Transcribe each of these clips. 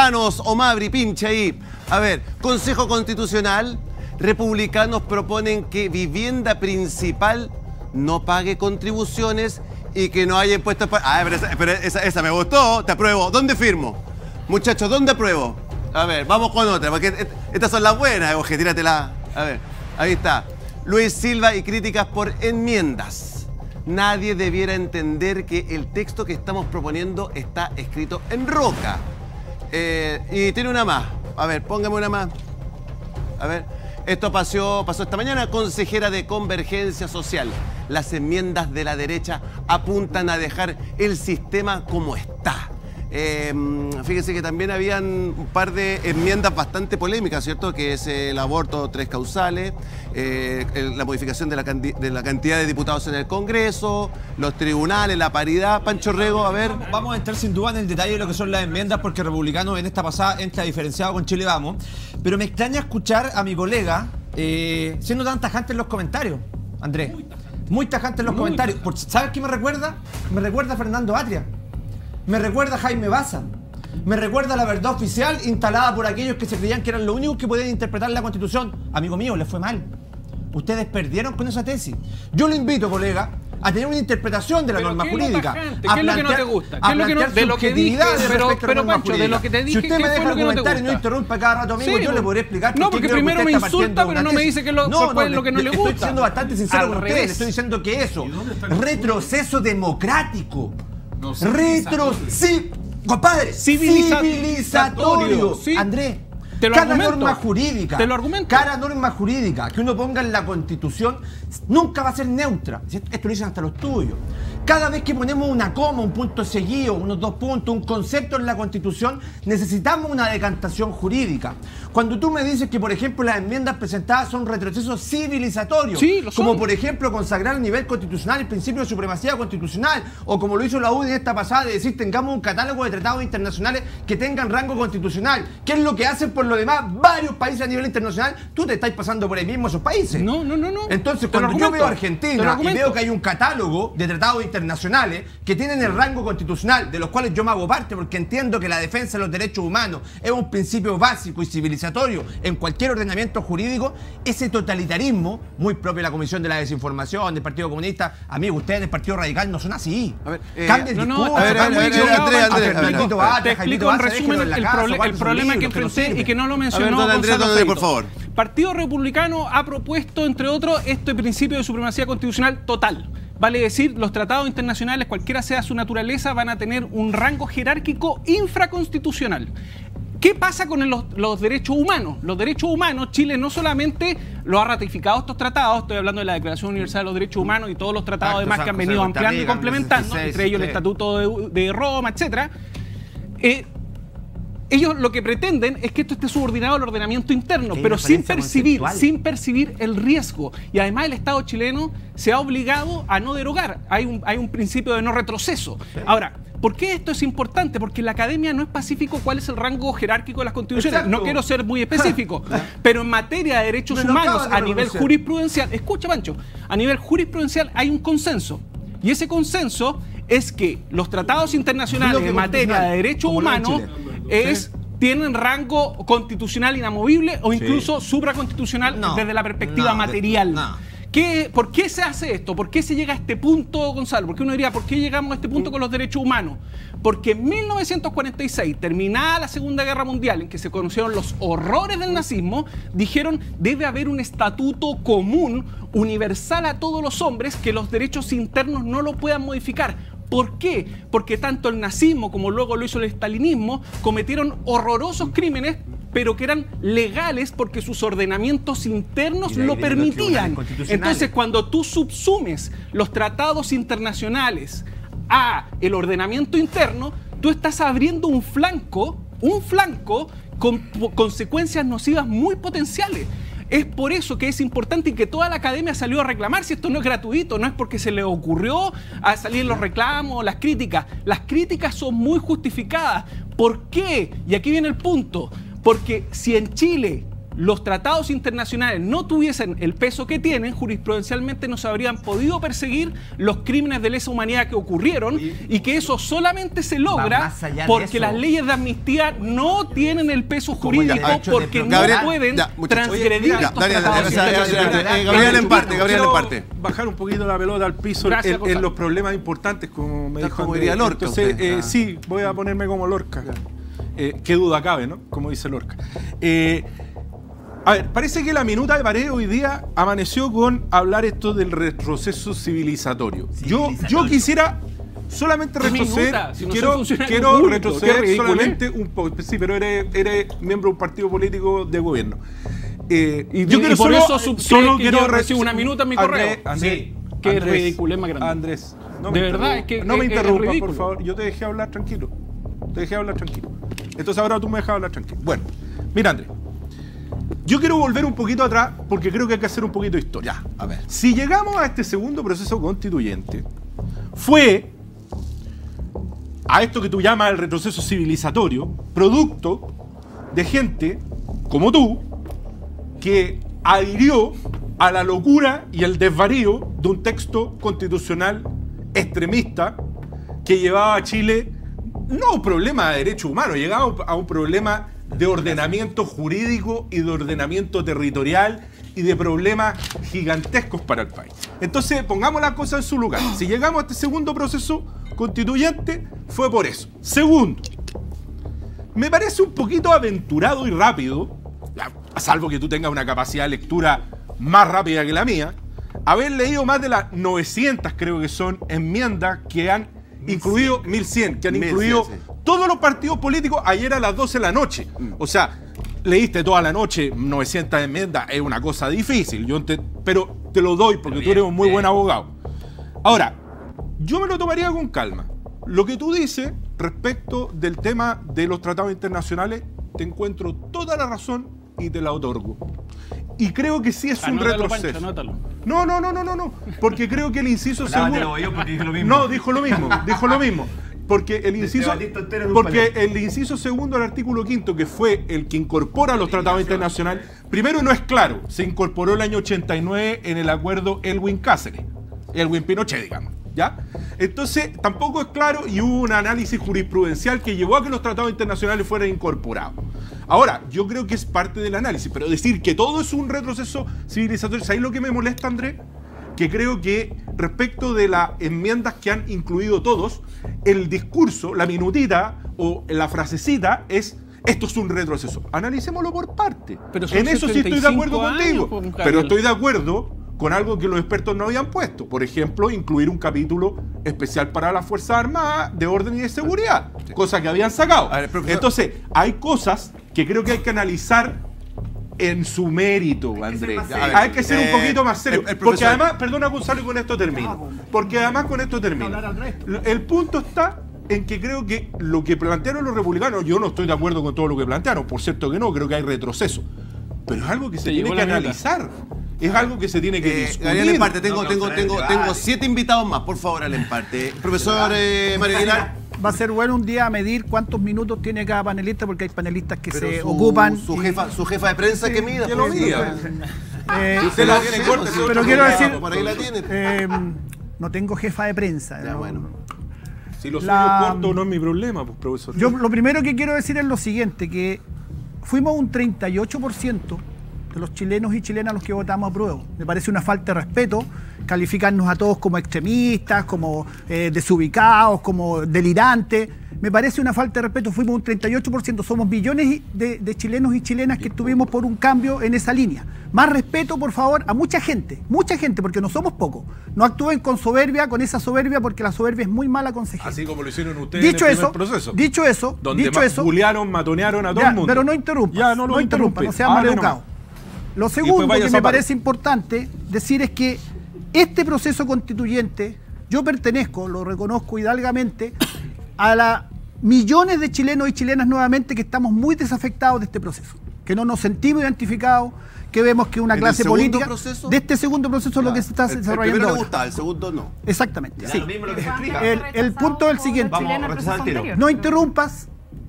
republicanos, Omabri, pinche ahí. A ver, Consejo Constitucional, republicanos proponen que vivienda principal no pague contribuciones y que no haya impuestos para... Ah, pero esa me gustó, te apruebo. ¿Dónde firmo? Muchachos, ¿dónde apruebo? A ver, vamos con otra, porque estas son las buenas, Oje, tíratela. A ver, ahí está. Luis Silva y críticas por enmiendas. Nadie debiera entender que el texto que estamos proponiendo está escrito en roca. Y tiene una más. A ver, póngame una más. A ver, esto pasó esta mañana. Consejera de Convergencia Social. Las enmiendas de la derecha apuntan a dejar el sistema como está. Fíjense que también habían un par de enmiendas bastante polémicas, ¿cierto? Que es el aborto 3 causales, la modificación de la cantidad de diputados en el Congreso, los tribunales, la paridad. Pancho Rego, a ver. Vamos a entrar sin duda en el detalle de lo que son las enmiendas, porque Republicano en esta pasada entra diferenciado con Chile Vamos. Pero me extraña escuchar a mi colega siendo tan tajante en los comentarios, Andrés. Muy tajante en los comentarios. ¿Sabes qué me recuerda? Me recuerda a Fernando Atria. Me recuerda a Jaime Baza. Me recuerda a la verdad oficial instalada por aquellos que se creían que eran los únicos que podían interpretar la Constitución. Amigo mío, les fue mal. Ustedes perdieron con esa tesis. Yo le invito, colega, a tener una interpretación de la norma jurídica. ¿Qué es lo que no te gusta? ¿Qué es lo que no, de lo que dije? Pero Pancho, de lo que te dije, si usted me deja comentar y no interrumpa cada rato, amigo, yo le podré explicar. No, porque primero me insulta, pero no me dice qué es lo que no le gusta. Estoy siendo bastante sincero con ustedes. Le estoy diciendo que eso, retroceso democrático. Compadre, civilizatorio. Sí. Andrés, cada norma jurídica que uno ponga en la Constitución nunca va a ser neutra. Esto lo dicen hasta los tuyos. Cada vez que ponemos una coma, un punto seguido, unos dos puntos, un concepto en la Constitución, necesitamos una decantación jurídica. Cuando tú me dices que, por ejemplo, las enmiendas presentadas son retrocesos civilizatorios, como por ejemplo consagrar a nivel constitucional el principio de supremacía constitucional, o como lo hizo la UDI en esta pasada, de decir tengamos un catálogo de tratados internacionales que tengan rango constitucional, que es lo que hacen por lo demás varios países a nivel internacional. Tú te estás pasando por ahí mismo esos países. No. Entonces, cuando yo veo a Argentina y veo que hay un catálogo de tratados internacionales que tienen el rango constitucional, de los cuales yo me hago parte porque entiendo que la defensa de los derechos humanos es un principio básico y civilizatorio en cualquier ordenamiento jurídico, ese totalitarismo, muy propio de la Comisión de la Desinformación, del Partido Comunista, amigo, ustedes del Partido Radical no son así. Cambien el discurso. Te explico en resumen el problema que enfrenté y que no lo mencionó Gonzalo Feito. Por favor. Partido Republicano ha propuesto, entre otros, este principio de supremacía constitucional total. Vale decir, los tratados internacionales, cualquiera sea su naturaleza, van a tener un rango jerárquico infraconstitucional. ¿Qué pasa con los derechos humanos? Los derechos humanos, Chile no solamente lo ha ratificado estos tratados, estoy hablando de la Declaración Universal de los Derechos Humanos y todos los tratados además que han venido ampliando y complementando, entre ellos el Estatuto de Roma, etc. Ellos lo que pretenden es que esto esté subordinado al ordenamiento interno, pero sin percibir el riesgo. Y además el Estado chileno se ha obligado a no derogar. Hay un principio de no retroceso. Sí. Ahora, ¿por qué esto es importante? Porque en la academia no es pacífico cuál es el rango jerárquico de las constituciones. Exacto. No quiero ser muy específico, pero en materia de derechos humanos a nivel jurisprudencial, escucha Pancho, a nivel jurisprudencial hay un consenso. Y ese consenso es que los tratados internacionales en materia de derechos humanos tienen rango constitucional inamovible o incluso supraconstitucional desde la perspectiva material. ¿Por qué se hace esto? ¿Por qué se llega a este punto, Gonzalo? Porque uno diría, ¿por qué llegamos a este punto con los derechos humanos? Porque en 1946, terminada la Segunda Guerra Mundial, en que se conocieron los horrores del nazismo, dijeron, debe haber un estatuto común, universal a todos los hombres, que los derechos internos no lo puedan modificar. ¿Por qué? Porque tanto el nazismo como luego lo hizo el estalinismo cometieron horrorosos crímenes, pero que eran legales porque sus ordenamientos internos lo permitían. Entonces, cuando tú subsumes los tratados internacionales a el ordenamiento interno, tú estás abriendo un flanco con consecuencias nocivas muy potenciales. Es por eso que es importante y que toda la academia salió a reclamar. Si esto no es gratuito, no es porque se le ocurrió a salir los reclamos, las críticas. Las críticas son muy justificadas. ¿Por qué? Y aquí viene el punto. Porque si en Chile los tratados internacionales no tuviesen el peso que tienen, jurisprudencialmente no se habrían podido perseguir los crímenes de lesa humanidad que ocurrieron y que eso solamente se logra porque las leyes de amnistía no tienen el peso jurídico porque no pueden transgredir estos tratados internacionales. Gabriel en parte. Bajar un poquito la pelota al piso en los problemas importantes, como me dijo Andrés. Lorca. Entonces, sí, voy a ponerme como Lorca. Qué duda cabe, ¿no? Como dice Lorca. A ver, parece que la minuta de Paredes hoy día amaneció con hablar esto del retroceso civilizatorio. Yo quisiera solamente retroceder. Quiero retroceder solamente un poco. Sí, pero eres miembro de un partido político de gobierno. Yo por eso solo quiero recibir una minuta en mi correo. Andrés, qué ridículo es más grande. Andrés, de verdad es que no me interrumpas, por favor. Yo te dejé hablar tranquilo. Entonces ahora tú me dejas hablar tranquilo. Bueno, mira, Andrés. Yo quiero volver un poquito atrás porque creo que hay que hacer un poquito de historia. A ver. Si llegamos a este segundo proceso constituyente, fue a esto que tú llamas el retroceso civilizatorio, producto de gente como tú, que adhirió a la locura y el desvarío de un texto constitucional extremista que llevaba a Chile no a un problema de derechos humanos, llegaba a un problema de ordenamiento jurídico y de ordenamiento territorial y de problemas gigantescos para el país. Entonces, pongamos las cosas en su lugar. Si llegamos a este segundo proceso constituyente, fue por eso. Segundo, me parece un poquito aventurado y rápido, a salvo que tú tengas una capacidad de lectura más rápida que la mía, haber leído más de las 900, creo que son, enmiendas que han incluido 1100, que han incluido todos los partidos políticos ayer a las 12 de la noche. O sea, leíste toda la noche 900 enmiendas, es una cosa difícil, pero te lo doy porque tú eres un muy buen abogado. Ahora, yo me lo tomaría con calma. Lo que tú dices respecto del tema de los tratados internacionales, te encuentro toda la razón y te la otorgo. Y creo que sí es un retroceso. Pancho, no, porque creo que el inciso segundo... No, dijo lo mismo. Porque el inciso segundo del artículo 5, que fue el que incorpora los tratados internacionales, primero no es claro, se incorporó el año 89 en el acuerdo Elwin-Pinochet, digamos, ¿ya? Entonces, tampoco es claro y hubo un análisis jurisprudencial que llevó a que los tratados internacionales fueran incorporados. Ahora, yo creo que es parte del análisis, pero decir que todo es un retroceso civilizatorio, ¿sabes lo que me molesta, Andrés? Que creo que respecto de las enmiendas que han incluido todos, el discurso, la minutita o la frasecita es: esto es un retroceso. Analicémoslo por parte. En eso sí estoy de acuerdo contigo. Pero estoy de acuerdo con algo que los expertos no habían puesto. Por ejemplo, incluir un capítulo especial para las Fuerzas Armadas de orden y de seguridad, cosa que habían sacado. A ver, entonces, hay cosas que creo que hay que analizar en su mérito, Andrés. Hay que ser un poquito más serio. Porque además, perdona Gonzalo, y con esto termino. El punto está en que creo que lo que plantearon los republicanos, yo no estoy de acuerdo con todo lo que plantearon, por cierto que no, creo que hay retroceso. Pero es algo que se tiene que analizar. Es algo que se tiene que discutir. Gabriel Emparte, tengo 7 invitados más, por favor, al Emparte. Profesor Mario Aguilar. Va a ser bueno un día medir cuántos minutos tiene cada panelista, porque hay panelistas que se ocupan. Su jefa de prensa que mida. Que lo mida. Usted la tiene corta. Pero quiero decir, por ahí la tiene. no tengo jefa de prensa. Ya, bueno. Si lo suyo corto no es mi problema, pues, profesor. Yo lo primero que quiero decir es lo siguiente, que fuimos un 38% de los chilenos y chilenas los que votamos a prueba. Me parece una falta de respeto calificarnos a todos como extremistas, como desubicados, como delirantes. Me parece una falta de respeto. Fuimos un 38%, somos millones de chilenos y chilenas que estuvimos por un cambio en esa línea. Más respeto, por favor, a mucha gente, porque no somos pocos. No actúen con soberbia, con esa soberbia, porque la soberbia es muy mala consejera. Así como lo hicieron ustedes en el primer proceso. Dicho eso, bulearon, matonearon a todo el mundo. Pero no interrumpan, no sean maleducados. Lo segundo que me parece importante decir es que este proceso constituyente, yo pertenezco, lo reconozco hidalgamente, a las millones de chilenos y chilenas nuevamente que estamos muy desafectados de este proceso, que no nos sentimos identificados, que vemos que una clase política de este segundo proceso es lo que se está desarrollando. El primero le gusta, el segundo no. Exactamente. Sí. Lo mismo lo que se explica. El punto es el siguiente. Vamos a regresar al tiro. No interrumpas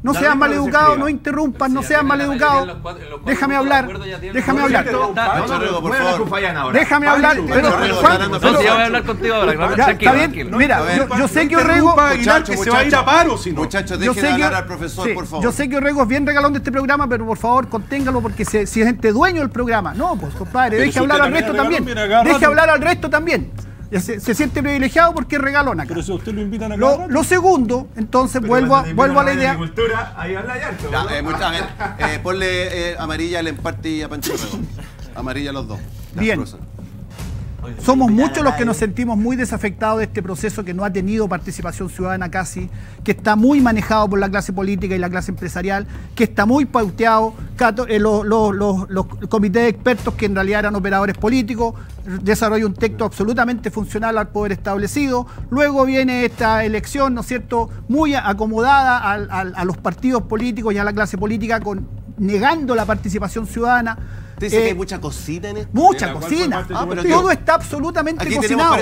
No sean maleducados, no interrumpan, no sean maleducados. Déjame hablar. Déjame hablar. Déjame hablar. Pero ya voy a hablar contigo ahora. Está bien. Mira, yo sé que Orrego se va a ir a paro, si no. Muchachos, dejen hablar al profesor, por favor. Yo sé que Orrego es bien regalón de este programa, pero por favor, conténgalo porque si es gente dueño del programa. No, pues compadre, deje hablar al resto también. Deje hablar al resto también. Se siente privilegiado porque es regalón acá. Pero si usted lo invitan a lo segundo, entonces vuelvo a la idea. Ahí habla ya. A ver, ponle amarilla al empate y a Pancho Orrego. Amarilla a los dos. Bien. Somos muchos los que nos sentimos muy desafectados de este proceso que no ha tenido participación ciudadana casi, que está muy manejado por la clase política y la clase empresarial, que está muy pauteado, los comités de expertos que en realidad eran operadores políticos, desarrolla un texto absolutamente funcional al poder establecido, luego viene esta elección, ¿no es cierto?, muy acomodada a los partidos políticos y a la clase política, negando la participación ciudadana. ¿Usted dice que hay mucha cocina en esto? Mucha cocina. Todo está absolutamente cocinado.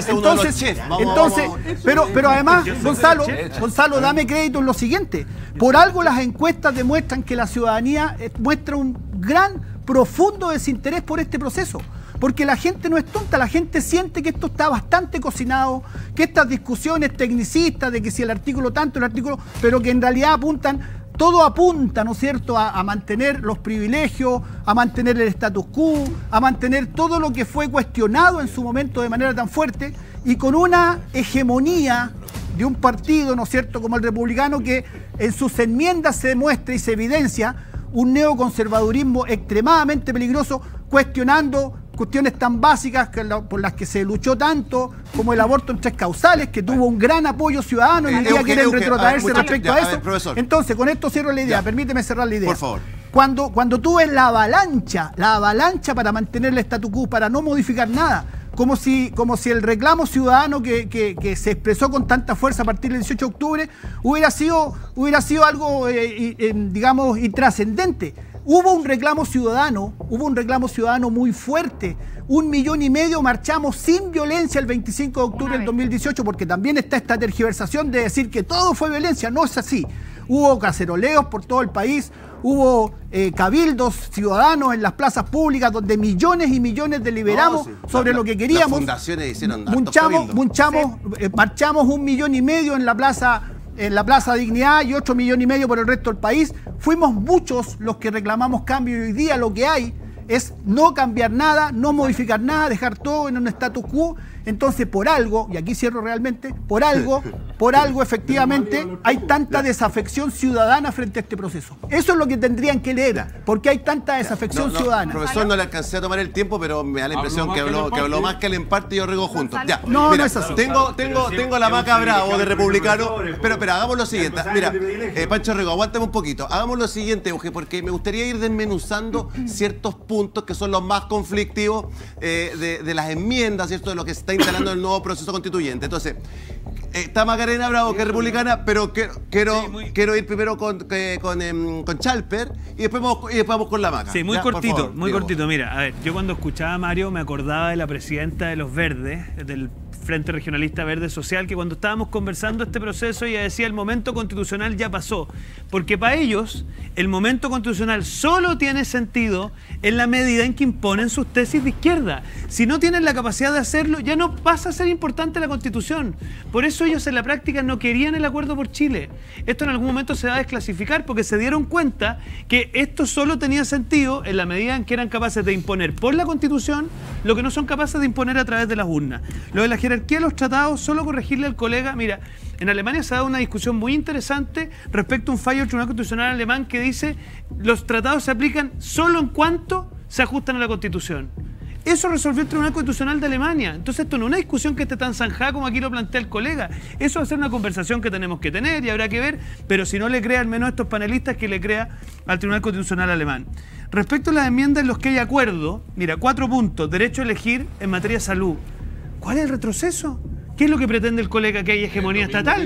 Pero además, Gonzalo, dame crédito en lo siguiente. Por algo las encuestas demuestran que la ciudadanía muestra un gran, profundo desinterés por este proceso. Porque la gente no es tonta, la gente siente que esto está bastante cocinado, que estas discusiones tecnicistas de que si el artículo tanto, el artículo, pero que en realidad todo apunta, ¿no es cierto?, a mantener los privilegios, a mantener el status quo, a mantener todo lo que fue cuestionado en su momento de manera tan fuerte y con una hegemonía de un partido, ¿no es cierto?, como el republicano, que en sus enmiendas se demuestra y se evidencia un neoconservadurismo extremadamente peligroso, cuestionando cuestiones tan básicas por las que se luchó tanto, como el aborto en 3 causales, que tuvo un gran apoyo ciudadano y hoy día quieren retrotraerse respecto a eso. Entonces, con esto cierro la idea, permíteme cerrar la idea. Por favor. Cuando tú ves la avalancha para mantener el statu quo, para no modificar nada, como si el reclamo ciudadano que se expresó con tanta fuerza a partir del 18 de octubre hubiera sido algo, digamos, intrascendente. Hubo un reclamo ciudadano muy fuerte. 1,5 millones marchamos sin violencia el 25 de octubre del 2018, porque también está esta tergiversación de decir que todo fue violencia. No es así. Hubo caceroleos por todo el país, hubo cabildos ciudadanos en las plazas públicas donde millones y millones deliberamos sobre lo que queríamos. Las fundaciones hicieron marchamos 1,5 millones en la Plaza Dignidad y 8,5 millones por el resto del país. Fuimos muchos los que reclamamos cambio y hoy día lo que hay es no cambiar nada, no modificar nada, dejar todo en un status quo. Entonces, por algo, y aquí cierro realmente, por algo efectivamente hay tanta desafección ciudadana frente a este proceso. Eso es lo que tendrían que leer, porque hay tanta desafección ciudadana. Profesor, no le alcancé a tomar el tiempo, pero me da la impresión que habló más que el empate y Orrego juntos. Ya, no, mira, no es así. Tengo la maca bravo de republicano. Pero hagamos lo siguiente. Mira, Pancho Orrego, aguántame un poquito. Hagamos lo siguiente, porque me gustaría ir desmenuzando ciertos puntos que son los más conflictivos de las enmiendas, ¿cierto?, de lo que se está instalando el nuevo proceso constituyente. Entonces, está Macarena Bravo, que es republicana, pero quiero ir primero con Chalper y después vamos con la Maca. Sí, muy cortito, muy cortito. Mira, a ver, yo cuando escuchaba a Mario me acordaba de la presidenta de los Verdes, del Frente Regionalista Verde Social, que cuando estábamos conversando este proceso ella decía: el momento constitucional ya pasó, porque para ellos el momento constitucional solo tiene sentido en la medida en que imponen sus tesis de izquierda. Si no tienen la capacidad de hacerlo, ya no pasa a ser importante la Constitución. Por eso ellos en la práctica no querían el acuerdo por Chile. Esto en algún momento se va a desclasificar porque se dieron cuenta que esto solo tenía sentido en la medida en que eran capaces de imponer por la Constitución lo que no son capaces de imponer a través de las urnas. Lo de la jerarquía de los tratados, solo corregirle al colega, mira, en Alemania se ha dado una discusión muy interesante respecto a un fallo del Tribunal Constitucional alemán que dice los tratados se aplican solo en cuanto se ajustan a la Constitución. Eso resolvió el Tribunal Constitucional de Alemania. Entonces esto no es una discusión que esté tan zanjada como aquí lo plantea el colega. Eso va a ser una conversación que tenemos que tener y habrá que ver, pero si no le crea al menos a estos panelistas, que le crea al Tribunal Constitucional alemán. Respecto a las enmiendas en los que hay acuerdo, mira, 4 puntos. Derecho a elegir en materia de salud. ¿Cuál es el retroceso? ¿Qué es lo que pretende el colega? ¿Que hay hegemonía estatal?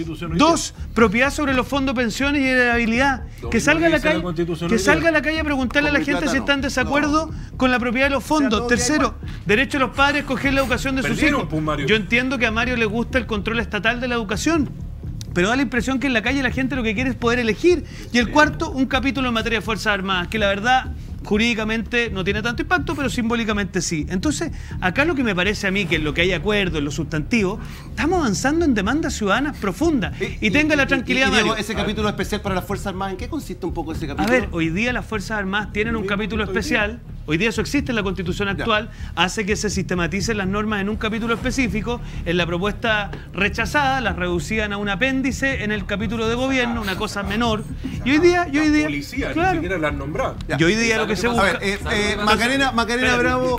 2, propiedad sobre los fondos, pensiones y heredabilidad. Que salga a la calle a preguntarle a la gente si está en desacuerdo con la propiedad de los fondos. 3, derecho a los padres a escoger la educación de sus hijos. Yo entiendo que a Mario le gusta el control estatal de la educación, pero da la impresión que en la calle la gente lo que quiere es poder elegir. Y el cuarto, un capítulo en materia de Fuerzas Armadas, que la verdad jurídicamente no tiene tanto impacto, pero simbólicamente sí. Entonces, acá lo que me parece a mí, que en lo que hay acuerdo, en lo sustantivo, estamos avanzando en demandas ciudadanas profundas. Y tenga la tranquilidad, Diego, ese capítulo especial para las Fuerzas Armadas, ¿en qué consiste un poco ese capítulo? A ver, hoy día las Fuerzas Armadas tienen un capítulo especial. Hoy día eso existe en la Constitución actual, hace que se sistematicen las normas en un capítulo específico. En la propuesta rechazada las reducían a un apéndice en el capítulo de gobierno, una cosa menor. Y hoy día, policía, claro, ni siquiera las nombradas. Y hoy día lo que se busca. A ver, Macarena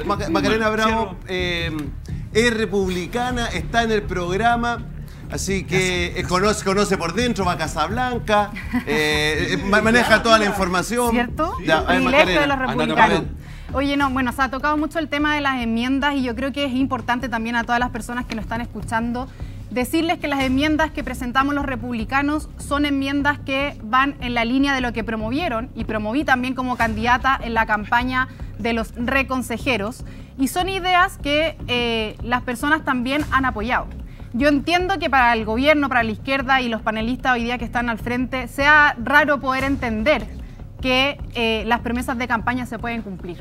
Bravo es republicana, está en el programa. Así que conoce por dentro, va a Casablanca, maneja toda la información. ¿Cierto? Privilegio de los republicanos. Oye, no, bueno, se ha tocado mucho el tema de las enmiendas y yo creo que es importante también a todas las personas que nos están escuchando decirles que las enmiendas que presentamos los republicanos son enmiendas que van en la línea de lo que promovieron y promoví también como candidata en la campaña de los reconsejeros y son ideas que las personas también han apoyado. Yo entiendo que para el gobierno, para la izquierda y los panelistas hoy día que están al frente, sea raro poder entender que las promesas de campaña se pueden cumplir.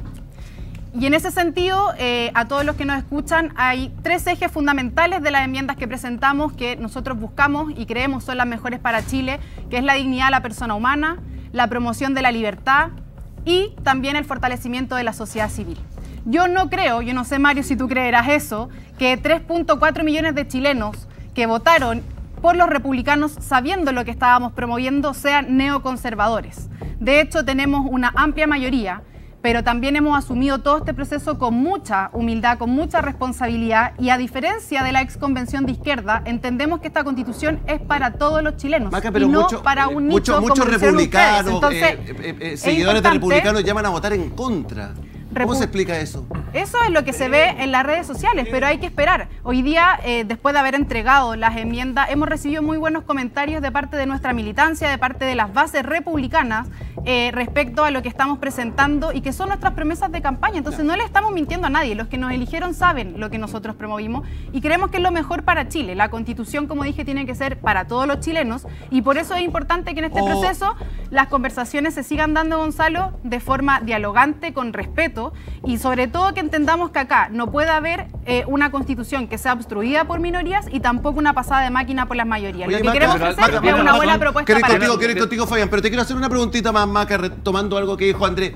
Y en ese sentido, a todos los que nos escuchan, hay 3 ejes fundamentales de las enmiendas que presentamos que nosotros buscamos y creemos son las mejores para Chile, que es la dignidad de la persona humana, la promoción de la libertad y también el fortalecimiento de la sociedad civil. Yo no creo, yo no sé Mario si tú creerás eso, que 3.4 millones de chilenos que votaron por los republicanos sabiendo lo que estábamos promoviendo sean neoconservadores. De hecho, tenemos una amplia mayoría, pero también hemos asumido todo este proceso con mucha humildad, con mucha responsabilidad y a diferencia de la exconvención de izquierda, entendemos que esta constitución es para todos los chilenos pero y no para un nicho como muchos republicanos, entonces, seguidores de republicanos llaman a votar en contra. ¿Cómo se explica eso? Eso es lo que se ve en las redes sociales, pero hay que esperar. Hoy día, después de haber entregado las enmiendas, hemos recibido muy buenos comentarios de parte de nuestra militancia, de parte de las bases republicanas, respecto a lo que estamos presentando y que son nuestras promesas de campaña. Entonces no le estamos mintiendo a nadie. Los que nos eligieron saben lo que nosotros promovimos y creemos que es lo mejor para Chile. La Constitución, como dije, tiene que ser para todos los chilenos y por eso es importante que en este proceso las conversaciones se sigan dando, Gonzalo, de forma dialogante, con respeto y sobre todo que entendamos que acá no puede haber una constitución que sea obstruida por minorías y tampoco una pasada de máquina por las mayorías. Oye, lo que queremos hacer es una buena propuesta para Chile. Quiero ir contigo, Fabián, pero te quiero hacer una preguntita más, Maca, retomando algo que dijo Andrés.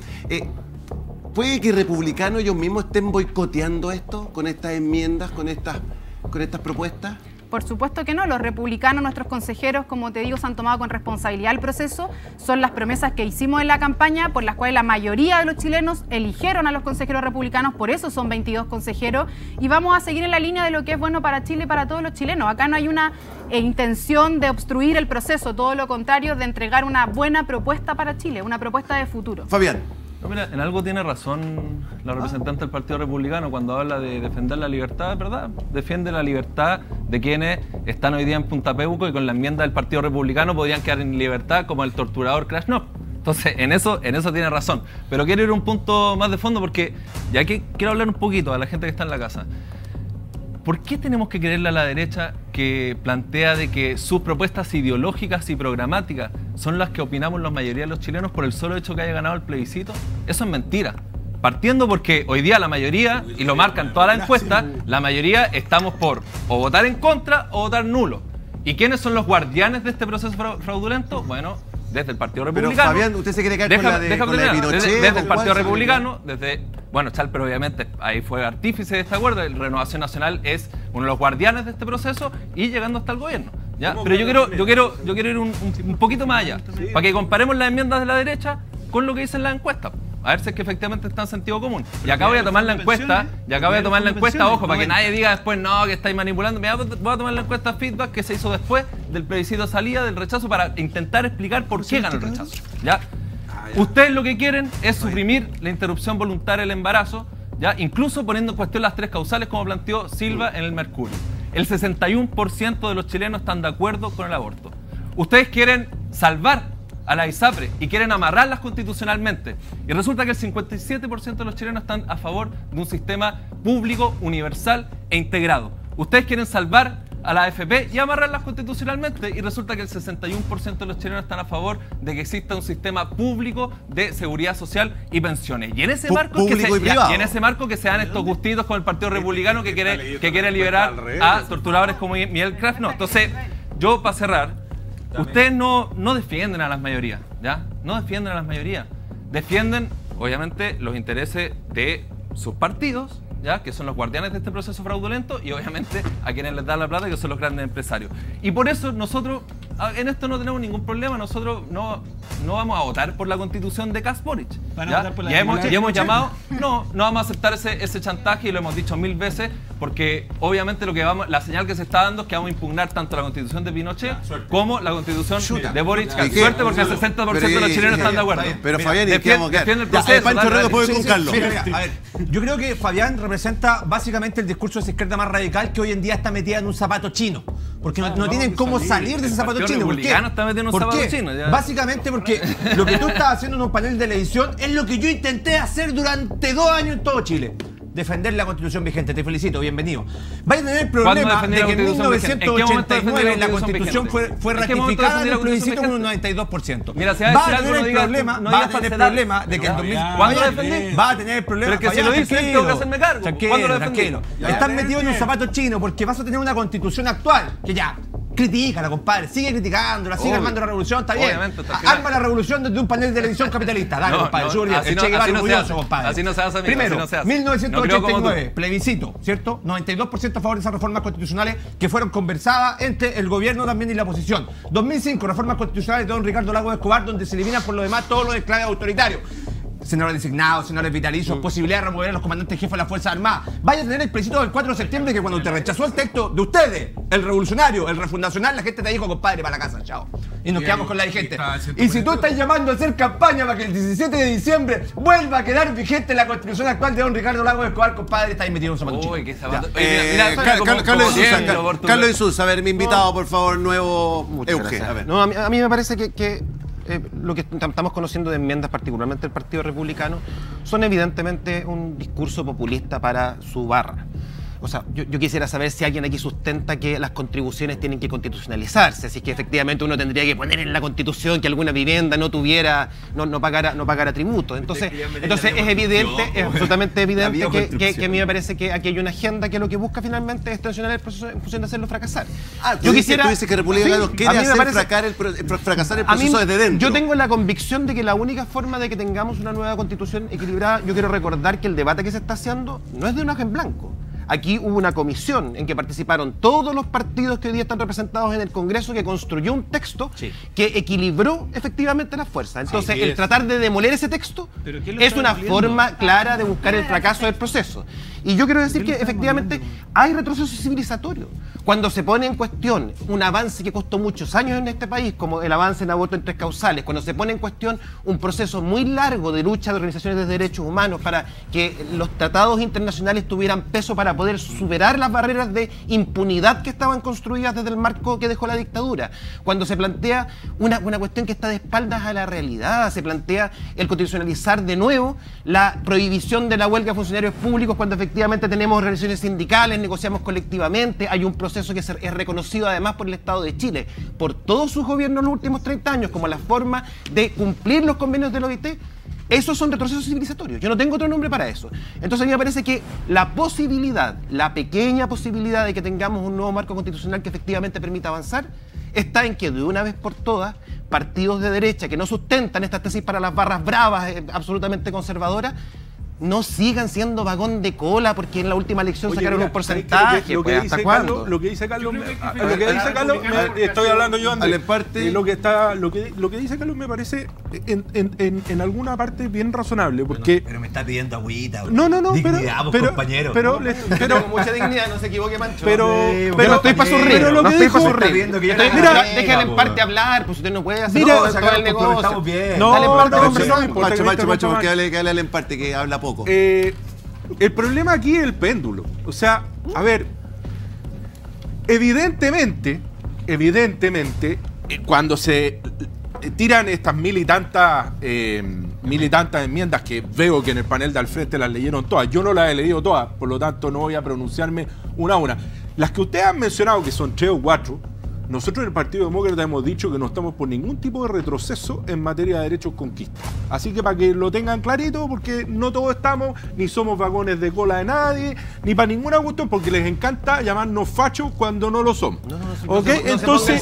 ¿Puede que republicanos ellos mismos estén boicoteando esto con estas enmiendas, con estas propuestas? Por supuesto que no, los republicanos, nuestros consejeros, como te digo, se han tomado con responsabilidad el proceso, son las promesas que hicimos en la campaña, por las cuales la mayoría de los chilenos eligieron a los consejeros republicanos, por eso son 22 consejeros, y vamos a seguir en la línea de lo que es bueno para Chile y para todos los chilenos. Acá no hay una intención de obstruir el proceso, todo lo contrario, de entregar una buena propuesta para Chile, una propuesta de futuro. Fabián. No, mira, en algo tiene razón la representante del Partido Republicano cuando habla de defender la libertad, ¿verdad? Defiende la libertad de quienes están hoy día en Punta Peuco y con la enmienda del Partido Republicano podrían quedar en libertad como el torturador Krasnov. Entonces, en eso tiene razón. Pero quiero ir a un punto más de fondo porque ya que quiero hablar un poquito a la gente que está en la casa. ¿Por qué tenemos que creerle a la derecha que plantea de que sus propuestas ideológicas y programáticas son las que opinamos la mayoría de los chilenos por el solo hecho que haya ganado el plebiscito? Eso es mentira. Partiendo porque hoy día la mayoría, y lo marcan todas las encuestas, la mayoría estamos por o votar en contra o votar nulo. ¿Y quiénes son los guardianes de este proceso fraudulento? Bueno, desde el Partido Republicano. Pero Fabián, ¿usted se quiere caer con la de Pinochet? Desde el Partido Republicano, bueno, Chalper obviamente ahí fue artífice de este acuerdo, Renovación Nacional es uno de los guardianes de este proceso y llegando hasta el gobierno. ¿Ya? Pero yo quiero ir un poquito más allá, para que comparemos las enmiendas de la derecha con lo que dicen las encuestas. A ver si es que efectivamente está en sentido común. Y acá voy a tomar la encuesta, ojo, para que nadie diga después, no, que estáis manipulando. Mira, voy a tomar la encuesta feedback que se hizo después del plebiscito de salida, del rechazo, para intentar explicar por qué gana el rechazo. ¿Ya? Ustedes lo que quieren es suprimir la interrupción voluntaria del embarazo, ¿ya? Incluso poniendo en cuestión las 3 causales, como planteó Silva en el Mercurio. El 61% de los chilenos están de acuerdo con el aborto. Ustedes quieren salvar a la ISAPRE y quieren amarrarlas constitucionalmente. Y resulta que el 57% de los chilenos están a favor de un sistema público, universal e integrado. Ustedes quieren salvar a la AFP y amarrarlas constitucionalmente. Y resulta que el 61% de los chilenos están a favor de que exista un sistema público de seguridad social y pensiones. Y en ese marco que se dan estos gustitos con el Partido Republicano que quiere liberar a torturadores como Miguel Kraft. No, entonces, yo para cerrar, ustedes no defienden a las mayorías, ¿ya? No defienden a las mayorías. Defienden, obviamente, los intereses de sus partidos, ¿ya? Que son los guardianes de este proceso fraudulento, y obviamente a quienes les dan la plata, que son los grandes empresarios. Y por eso nosotros en esto no tenemos ningún problema. Nosotros no vamos a votar por la constitución de Kast-Boric. Ya hemos llamado, no vamos a aceptar ese chantaje, y lo hemos dicho 1000 veces, porque obviamente la señal que se está dando es que vamos a impugnar tanto la constitución de Pinochet como la constitución de Boric. Suerte, porque el 60% de los chilenos están de acuerdo. Pero Fabián, defiende el proceso. Pancho Rego puede con Carlos. A ver, yo creo que Fabián representa básicamente el discurso de esa izquierda más radical que hoy en día está metida en un zapato chino. Porque no tienen cómo salir de ese zapato chino. ¿Por qué? ¿Por qué? Básicamente porque lo que tú estás haciendo en un panel de televisión es lo que yo intenté hacer durante 2 años en todo Chile. Defender la constitución vigente. Te felicito, bienvenido. Vais a tener el problema de que en 1989 la constitución fue ratificada en el plebiscito con un 92%. Mira, si va a tener el problema de que en 2000... ¿Cuándo lo defendí? Va a tener el problema. Pero es que si lo dices, tengo que hacerme cargo. Tranquilo. Están metidos en un zapato chino porque vas a tener una constitución actual que ya... Critícala, compadre, sigue criticándola, sigue armando la revolución, está bien. Arma la revolución desde un panel de televisión capitalista. Dale, compadre, el Che Guevara orgulloso, compadre. Así no se hace, amigo. Primero, 1989, plebiscito, ¿cierto? 92% a favor de esas reformas constitucionales que fueron conversadas entre el gobierno también y la oposición. 2005, reformas constitucionales de don Ricardo Lagos Escobar, donde se eliminan por lo demás todos los enclaves autoritarios. Senadores designados, senadores vitalicios, posibilidad de remover a los comandantes jefes de las Fuerzas Armadas. Vaya a tener el plebiscito del 4 de septiembre que cuando te rechazó el texto de ustedes, el revolucionario, el refundacional, la gente te dijo, compadre, para la casa, chao. Y nos quedamos con la vigente. Y si tú estás llamando a hacer campaña para que el 17 de diciembre vuelva a quedar vigente la constitución actual de don Ricardo Lagos Escobar, compadre, estáis metido en un zapato chico. Carlos Jesús, a ver, mi invitado, por favor, nuevo Euge. No, a mí me parece que lo que estamos conociendo de enmiendas, particularmente del Partido Republicano, son evidentemente un discurso populista para su barra. O sea, yo quisiera saber si alguien aquí sustenta que las contribuciones tienen que constitucionalizarse, así que efectivamente uno tendría que poner en la Constitución que alguna vivienda no pagara tributo. Entonces es evidente, es absolutamente evidente que a mí me parece que aquí hay una agenda que lo que busca finalmente es tensionar el proceso en función de hacerlo fracasar. Tú dices que Republicanos quiere hacer fracasar el proceso desde dentro. Yo tengo la convicción de que la única forma de que tengamos una nueva Constitución equilibrada, yo quiero recordar que el debate que se está haciendo no es de una hoja en blanco. Aquí hubo una comisión en que participaron todos los partidos que hoy día están representados en el Congreso, que construyó un texto que equilibró efectivamente las fuerzas. Entonces, el tratar de demoler ese texto es una forma clara de buscar el fracaso del proceso. Y yo quiero decir que efectivamente hay retroceso civilizatorio. Cuando se pone en cuestión un avance que costó muchos años en este país, como el avance en aborto en 3 causales, cuando se pone en cuestión un proceso muy largo de lucha de organizaciones de derechos humanos para que los tratados internacionales tuvieran peso para poder superar las barreras de impunidad que estaban construidas desde el marco que dejó la dictadura, cuando se plantea una cuestión que está de espaldas a la realidad, se plantea el constitucionalizar de nuevo la prohibición de la huelga de funcionarios públicos cuando efectivamente tenemos organizaciones sindicales, negociamos colectivamente, hay un proceso que es reconocido además por el Estado de Chile, por todos sus gobiernos en los últimos 30 años, como la forma de cumplir los convenios de la OIT. Esos son retrocesos civilizatorios. Yo no tengo otro nombre para eso. Entonces a mí me parece que la pequeña posibilidad de que tengamos un nuevo marco constitucional que efectivamente permita avanzar, está en que de una vez por todas partidos de derecha que no sustentan estas tesis para las barras bravas, absolutamente conservadoras, no sigan siendo vagón de cola porque en la última elección sacaron un porcentaje. ¿Hasta cuándo? Lo que dice Carlos, estoy hablando yo antes. Lo que dice Carlos me parece en alguna parte bien razonable. Porque pero me está pidiendo agüita. No, compañero. Pero con mucha dignidad, no se equivoque, Mancho. Pero no estoy para su río. No estoy para su río. Mira, déjale en parte hablar, pues usted no puede hacer todo el negocio. Estamos bien. Dale en parte. Macho, porque hable en parte, que habla poco. El problema aquí es el péndulo. O sea, a ver, evidentemente, cuando se tiran estas mil y tantas enmiendas que veo que en el panel de al frente las leyeron todas, yo no las he leído todas, por lo tanto no voy a pronunciarme una a una. Las que ustedes han mencionado, que son 3 o 4, nosotros en el Partido Demócrata hemos dicho que no estamos por ningún tipo de retroceso en materia de derechos conquistas. Así que para que lo tengan clarito, porque no todos estamos, ni somos vagones de cola de nadie, ni para ninguna cuestión, porque les encanta llamarnos fachos cuando no lo somos. Entonces,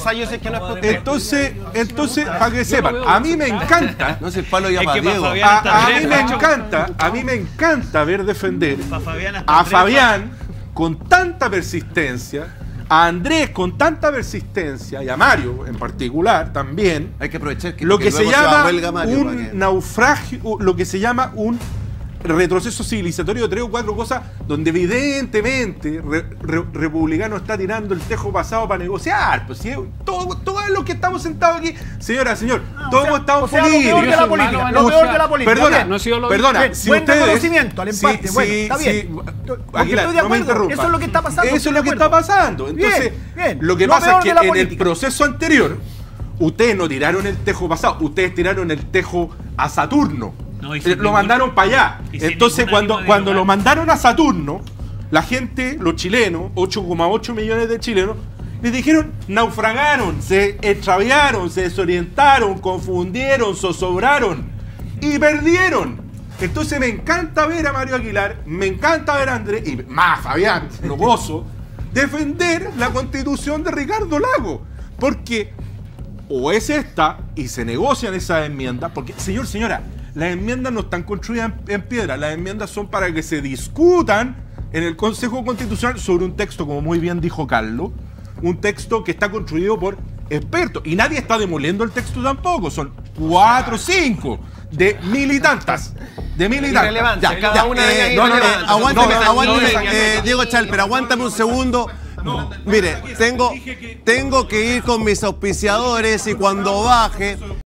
para que sepan, a mí me encanta, no sé, Pablo llama a Diego. A mí me encanta ver defender a Fabián con tanta persistencia, a Andrés con tanta persistencia y a Mario en particular también. Hay que aprovechar que lo que se llama un naufragio, lo que se llama un retroceso civilizatorio de 3 o 4 cosas donde evidentemente republicano está tirando el tejo pasado para negociar. Pues, ¿sí? Todo lo que estamos sentados aquí, señora, señor, todos hemos estado políticos. Lo peor de la política. Perdona, si buen ustedes, reconocimiento al empate, bueno, está bien. Aguilar, no me interrumpa. Eso es lo que está pasando. Eso es lo que está pasando. Entonces, lo que pasa es que en el proceso anterior, ustedes no tiraron el tejo pasado, ustedes tiraron el tejo a Saturno. Lo mandaron para allá. Entonces, cuando lo mandaron a Saturno, la gente, los chilenos, 8,8 millones de chilenos, les dijeron, naufragaron, se extraviaron, se desorientaron, confundieron, zozobraron y perdieron. Entonces me encanta ver a Mario Aguilar, me encanta ver a Andrés, y más Fabián, lo gozo, defender la constitución de Ricardo Lagos. Porque o es esta y se negocian esas enmiendas, porque, señora, las enmiendas no están construidas en piedra, las enmiendas son para que se discutan en el Consejo Constitucional sobre un texto, como muy bien dijo Carlos, un texto que está construido por expertos. Y nadie está demoliendo el texto tampoco, son 4 o 5 de militantes. Ya, cada una de ellas. Aguántame, Diego Chalper, aguántame un segundo. No, mire, tengo que ir con mis auspiciadores y cuando baje